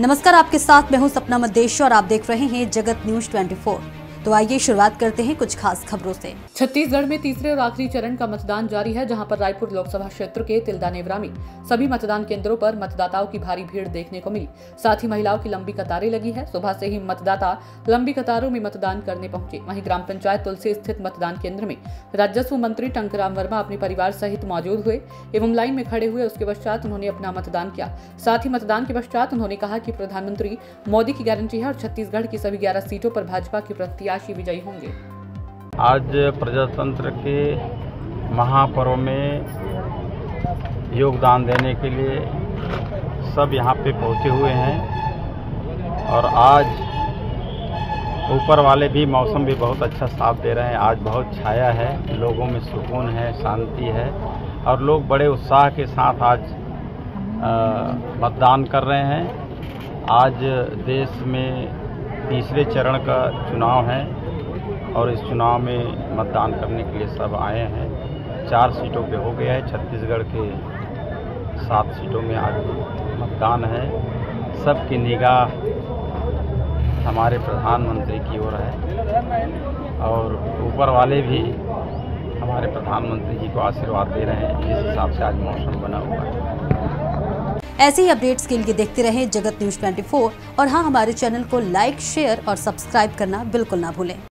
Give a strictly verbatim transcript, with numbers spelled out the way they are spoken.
नमस्कार, आपके साथ मैं हूं सपना मदेश और आप देख रहे हैं जगत न्यूज चौबीस। तो आइए शुरुआत करते हैं कुछ खास खबरों से। छत्तीसगढ़ में तीसरे और आखिरी चरण का मतदान जारी है, जहां पर रायपुर लोकसभा क्षेत्र के तिल्दा नेवरा में सभी मतदान केंद्रों पर मतदाताओं की भारी भीड़ देखने को मिली। साथ ही महिलाओं की लंबी कतारें लगी है। सुबह से ही मतदाता लंबी कतारों में मतदान करने पहुंचे। वहीं ग्राम पंचायत तुलसी स्थित मतदान केंद्र में राजस्व मंत्री टंकराम वर्मा अपने परिवार सहित मौजूद हुए एवं लाइन में खड़े हुए। उसके पश्चात उन्होंने अपना मतदान किया। साथ ही मतदान के पश्चात उन्होंने कहा कि प्रधानमंत्री मोदी की गारंटी है और छत्तीसगढ़ की सभी ग्यारह सीटों पर भाजपा के प्रत्याशी विजयी होंगे। आज प्रजातंत्र के महापर्व में योगदान देने के लिए सब यहाँ पे पहुँचे हुए हैं और आज ऊपर वाले भी मौसम भी बहुत अच्छा साथ दे रहे हैं। आज बहुत छाया है, लोगों में सुकून है, शांति है और लोग बड़े उत्साह के साथ आज मतदान कर रहे हैं। आज देश में तीसरे चरण का चुनाव है और इस चुनाव में मतदान करने के लिए सब आए हैं। चार सीटों पे हो गया है, छत्तीसगढ़ के सात सीटों में आज मतदान है। सबकी निगाह हमारे प्रधानमंत्री की ओर है और ऊपर वाले भी हमारे प्रधानमंत्री जी को आशीर्वाद दे रहे हैं, जिस हिसाब से आज मौसम बना हुआ है। ऐसे ही अपडेट्स के लिए देखते रहें जगत न्यूज चौबीस और हाँ, हमारे चैनल को लाइक, शेयर और सब्सक्राइब करना बिल्कुल ना भूलें।